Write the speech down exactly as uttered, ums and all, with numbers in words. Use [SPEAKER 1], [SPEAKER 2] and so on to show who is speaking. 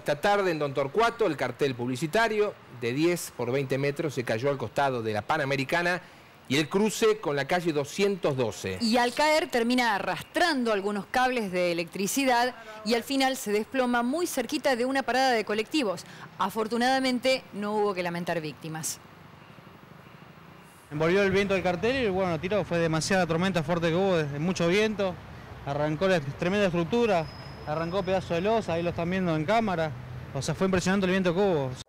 [SPEAKER 1] esta tarde en Don Torcuato el cartel publicitario de diez por veinte metros se cayó al costado de la Panamericana y el cruce con la calle doscientos doce.
[SPEAKER 2] Y al caer termina arrastrando algunos cables de electricidad y al final se desploma muy cerquita de una parada de colectivos. Afortunadamente no hubo que lamentar víctimas.
[SPEAKER 3] Envolvió el viento del cartel y bueno, tiró, fue demasiada tormenta fuerte que hubo, mucho viento, arrancó la tremenda estructura, arrancó pedazos de losa, ahí lo están viendo en cámara, o sea, fue impresionante el viento que hubo.